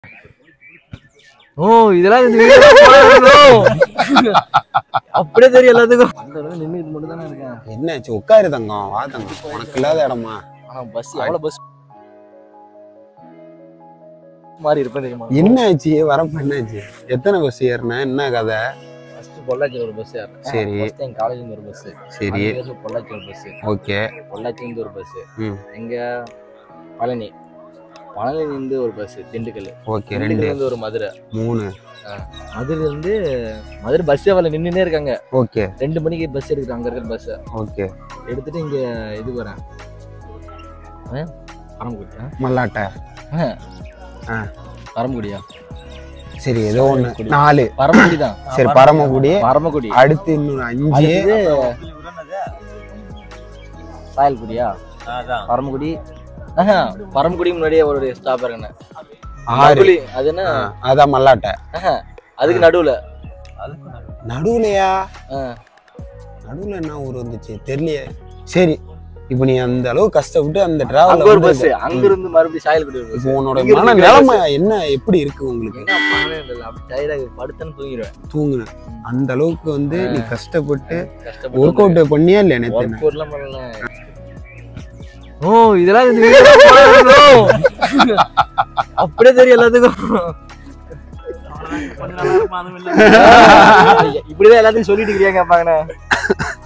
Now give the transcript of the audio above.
ஓ இதெல்லாம் இந்த வீடியோ அப்படியே தெரியும் எல்லாத்துக்கும். அந்த அளவுக்கு நின்னுட்டு மட்டும் தானே இருக்கேன். என்னாச்சு? உட்காரு தங்கம், வா தங்கம். உனக்கு இல்லாத இடமா? பஸ் எவ்வளவு பஸ் மாறி இருப்பேன் தெரியுமா? என்னாச்சு? வரப்ப என்னாச்சு? எத்தனை பஸ் ஏறின? என்ன கதை? ஃபர்ஸ்ட் பொள்ளாச்சியில் ஒரு பஸ் ஏறினேன். சரி. ஃபர்ஸ்ட் என் காலேஜ்ல ஒரு பஸ். சரி. பொள்ளாச்சி ஒரு பஸ். ஓகே. பொள்ளாச்சியிலிருந்து ஒரு பஸ். எங்க பழனி. பழனிலிருந்து ஒரு பஸ் திண்டுக்கல். ஓகே. திண்டுக்கல்லிருந்து ஒரு மதுரை. 3. மதுரையிலிருந்து மதுரை பஸ் வரல நின்னுனே இருக்காங்க. ஓகே. 2 மணிக்கு பஸ் எடுக்கிறேன் அங்க இருக்கிற பஸ். ஓகே. எடுத்துட்டு இங்க இது வரேன். பரமக்குடி. மல்லாட்டை. பரமக்குடியா? சரி ஏதோ ஒண்ணு. 4 பரமக்குடி தான். சரி பரமக்குடி. பரமக்குடி. அடுத்து இன்னொரு 5 சாயல்குடியா? பரமக்குடி. பரமக்குடி முன்னாடியே ஒரு ஸ்டாப் இருக்குண்ணே. 6. அது என்ன? அதான் மல்லாட்டை. அதுக்கு நடுவுல. நடுவுலையா? நடுவுல என்ன ஊர் வந்துச்சு தெரியலையே. சரி இப்போ நீ அந்த அளவு கஷ்டப்பட்டு அந்த டிராவல் ஒரு பஸ் அங்க இருந்து மறுபடியும் சாயல்குடி ஒரு பஸ். உன்னோட மன நிலைமை என்ன எப்படி இருக்கு உங்களுக்கு? படுத்தன்னு தூங்கிடுவேன். தூங்குன அந்த அளவுக்கு வந்து நீ கஷ்டப்பட்டு ஒர்க் அவுட் பண்ணியா இல்லையா? நேத்து ஒர்க் பண்ணல. ஓ இதெல்லாம் இந்த வீடியோ அப்படியே தெரியும் எல்லாத்துக்கும். இப்படிதான் எல்லாத்தையும் சொல்லிட்டு இருக்கியாங்க பாங்கண்ணே.